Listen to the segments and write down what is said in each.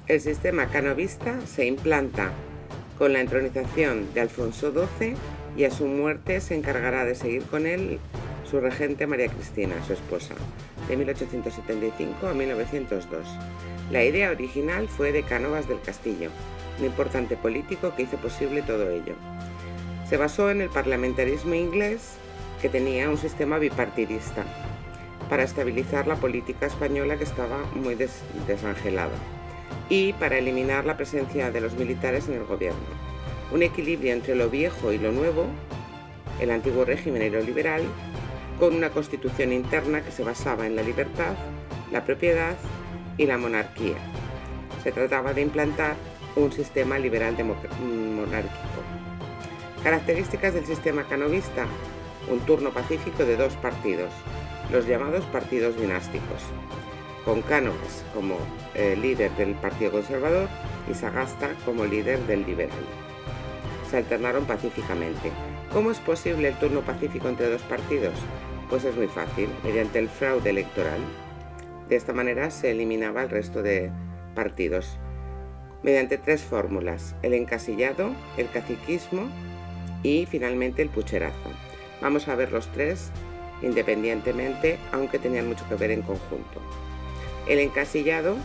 El sistema canovista se implanta con la entronización de Alfonso XII y a su muerte se encargará de seguir con él su regente María Cristina, su esposa, de 1875 a 1902. La idea original fue de Cánovas del Castillo, un importante político que hizo posible todo ello. Se basó en el parlamentarismo inglés, que tenía un sistema bipartidista, para estabilizar la política española, que estaba muy desangelada, y para eliminar la presencia de los militares en el gobierno. Un equilibrio entre lo viejo y lo nuevo, el antiguo régimen y lo liberal, con una constitución interna que se basaba en la libertad, la propiedad y la monarquía. Se trataba de implantar un sistema liberal monárquico. Características del sistema canovista: un turno pacífico de 2 partidos, los llamados partidos dinásticos, con Cánovas como líder del Partido Conservador y Sagasta como líder del Liberal. Se alternaron pacíficamente. ¿Cómo es posible el turno pacífico entre 2 partidos? Pues es muy fácil, mediante el fraude electoral. De esta manera se eliminaba el resto de partidos, mediante 3 fórmulas: el encasillado, el caciquismo y finalmente el pucherazo. Vamos a ver los 3 independientemente, aunque tenían mucho que ver en conjunto. El encasillado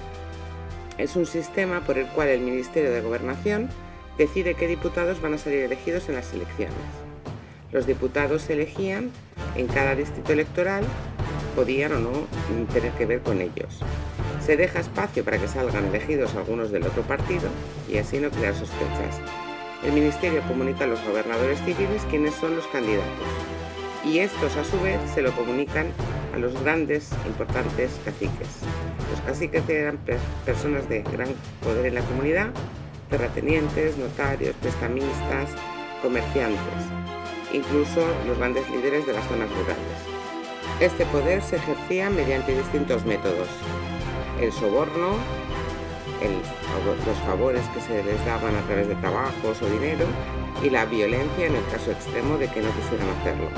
es un sistema por el cual el Ministerio de Gobernación decide qué diputados van a salir elegidos en las elecciones. Los diputados se elegían en cada distrito electoral, podían o no tener que ver con ellos. Se deja espacio para que salgan elegidos algunos del otro partido y así no crear sospechas. El Ministerio comunica a los gobernadores civiles quiénes son los candidatos, y estos a su vez se lo comunican a los grandes, importantes caciques. Los caciques eran personas de gran poder en la comunidad: terratenientes, notarios, prestamistas, comerciantes, incluso los grandes líderes de las zonas rurales. Este poder se ejercía mediante distintos métodos: el soborno, los favores que se les daban a través de trabajos o dinero, y la violencia en el caso extremo de que no quisieran hacerlo.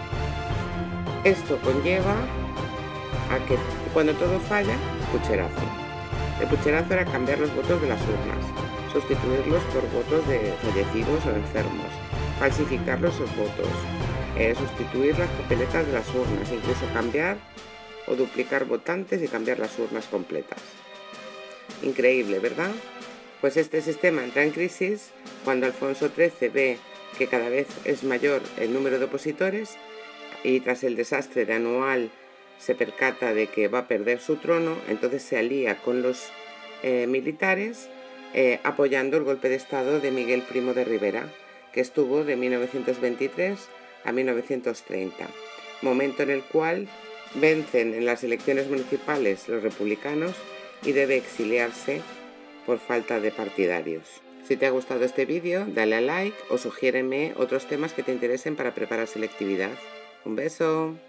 Esto conlleva a que, cuando todo falla, pucherazo. El pucherazo era cambiar los votos de las urnas, sustituirlos por votos de fallecidos o enfermos, falsificar los votos, sustituir las papeletas de las urnas, incluso cambiar o duplicar votantes y cambiar las urnas completas. Increíble, ¿verdad? Pues este sistema entra en crisis cuando Alfonso XIII ve que cada vez es mayor el número de opositores, y tras el desastre de Anual se percata de que va a perder su trono. Entonces se alía con los militares, apoyando el golpe de estado de Miguel Primo de Rivera, que estuvo de 1923 a 1930, momento en el cual vencen en las elecciones municipales los republicanos y debe exiliarse por falta de partidarios. Si te ha gustado este vídeo, dale a like o sugiéreme otros temas que te interesen para preparar selectividad. Un beso.